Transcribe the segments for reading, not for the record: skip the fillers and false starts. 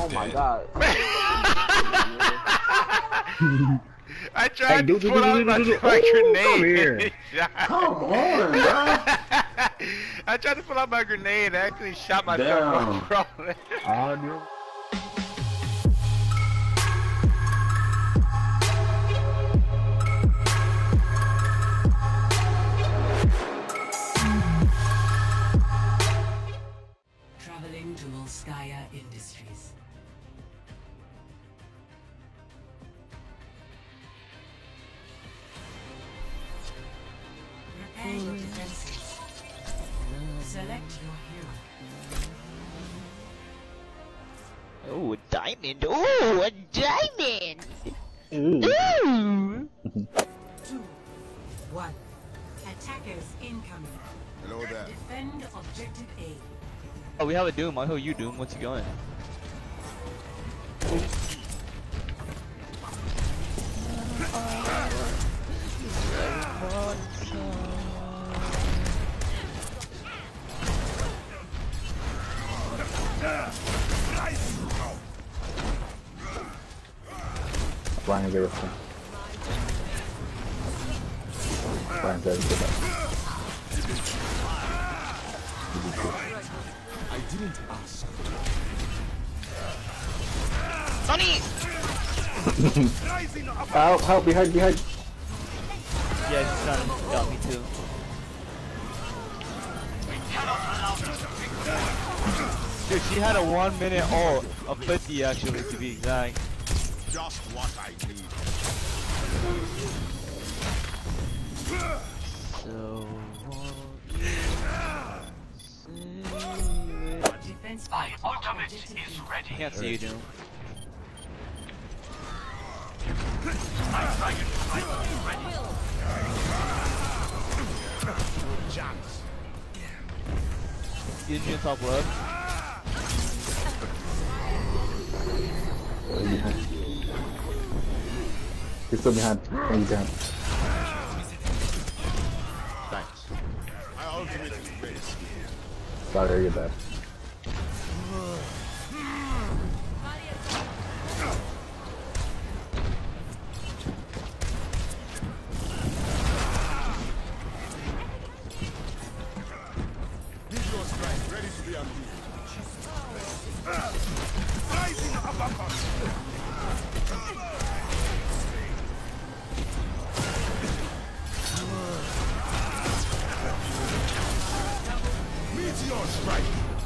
Oh my god. I tried to pull out my grenade. Come on, bro. I tried to pull out my grenade and actually shot myself. Damn. Traveling to Volskaya Industries. Prepare your defenses. Select your hero. Oh, a diamond! Oh, a diamond! Ooh! 2, 1. Attackers incoming. Hello there. Defend objective A. Oh, we have a Doom. I'll heal you, Doom. What's he going? Brian's everything. Brian's everything. I didn't ask. Sonny! Help, behind. Yeah, she's trying to got me too. Dude, she had a 1 minute ult, a 50 actually to be exact. Just what I need. So Defense My ultimate is ready. can't see you, Doom. My dragon is ready. Chance. Get you in top left. He's still behind. Oh, he's down. Thanks. My ultimate is ready. Sorry, you're dead. Meteor strike ready to be unleashed. Rising uppercut. Meteor strike.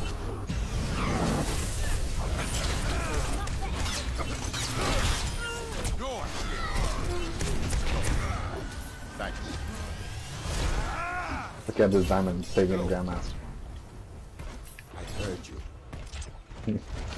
Thanks. Look at this diamond saving the Grandmaster. I heard you.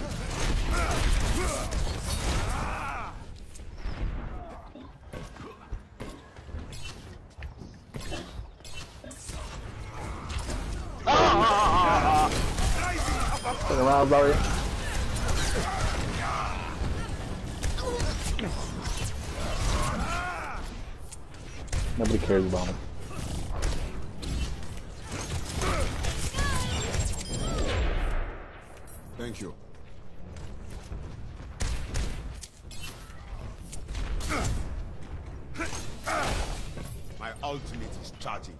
Turn around, Barry. Nobody cares about him. Thank you. My ultimate is charging.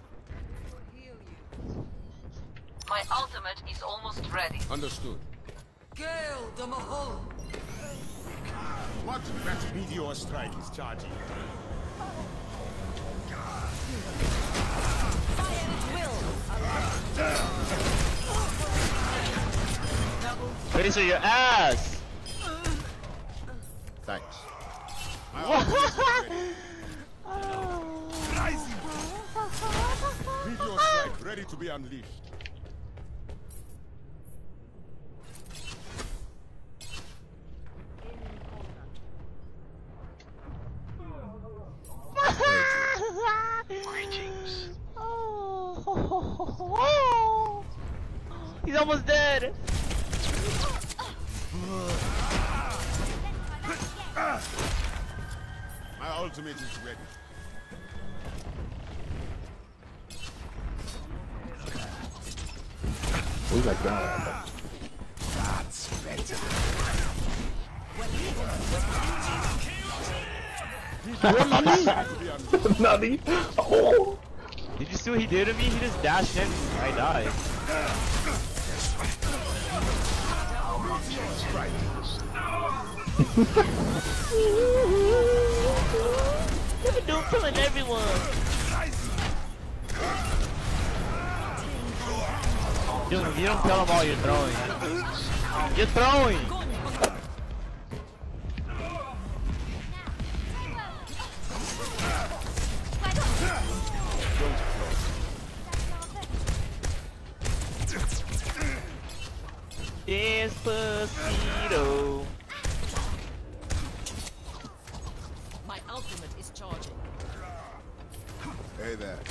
My ultimate is almost ready. Understood. Gale the Mahol. What that meteor strike is charging? Face your ass! Thanks. My ultimate is ready. Rising. Meteor strike ready to be unleashed. Greetings. He's almost dead. My ultimate is ready. Who's like that? That's better. Nutty. Oh. Did you see what he did to me? He just dashed in. I died. You're doing killing everyone. Dude, you don't kill them all, you're throwing. You're throwing! Despacito. My ultimate is charging. Hey there.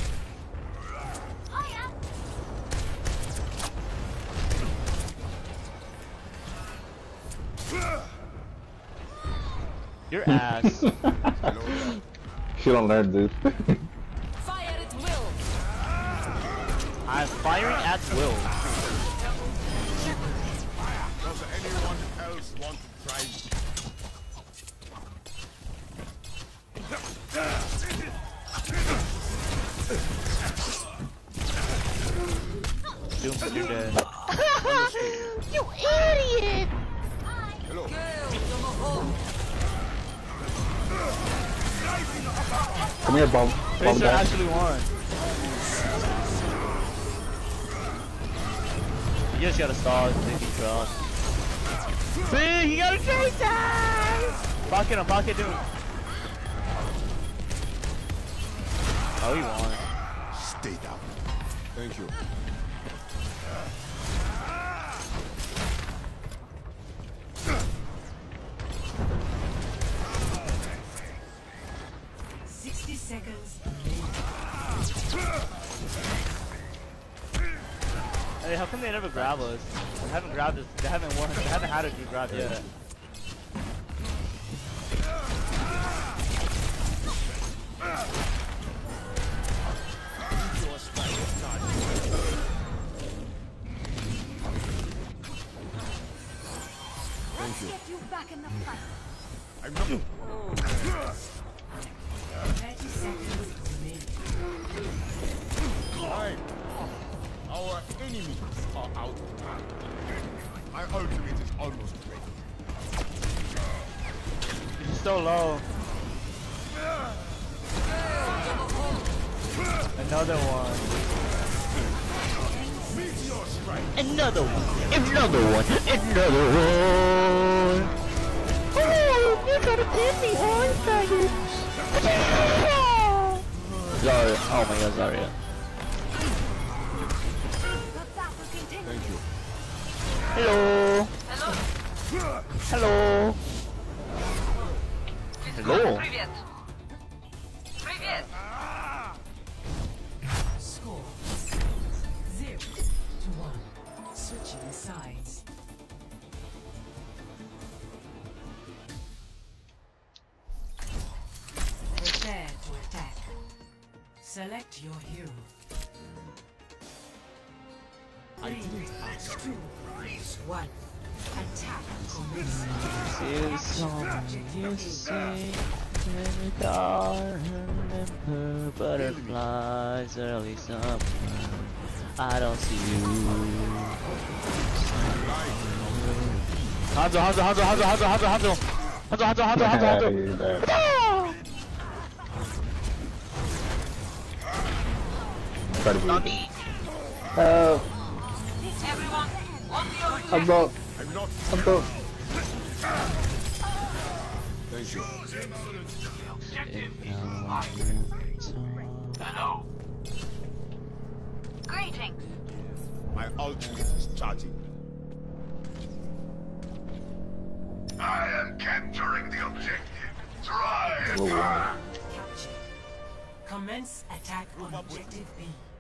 Your ass. She don't learn, dude. Fire at will. I'm firing at will. Does anyone else want to try? Doom, you're dead. You idiot! Hello. Come here, bomb. Bomb Tracer down. actually won. You just gotta stall his baby cross. See, he got a Tracer! Pocket him, pocket him. Oh, he won. Stay down. Thank you. 60 seconds. Hey, how come they never grab us? They haven't grabbed us. They haven't won. They haven't had a good grab yet. Thank you. Get you back in the fight. I'm not. 30 seconds remaining. Time. Our enemies are out. My ultimate is almost ready. He's so low. Another one. Meteor strike. Another one. Another one. Another one. Oh, you gotta pin me hard, faggot. Zarya. Oh my god, Zarya. Thank you. Hello. Hello. Hello. Привет. Привет. Score 0-1. Switching sides. Prepare to attack. Select your hero. 3, 2, 1. Attack commencing. You say, butterflies early summer. I don't see you. Hanzo. You're dead. Try to beat it. Everyone, on the other I'm not. I'm not. I'm not. Thank you. Hello. Greetings. My ultimate is charging. I am capturing the objective. Drive. Whoa. Captured. Commence attack on objective B.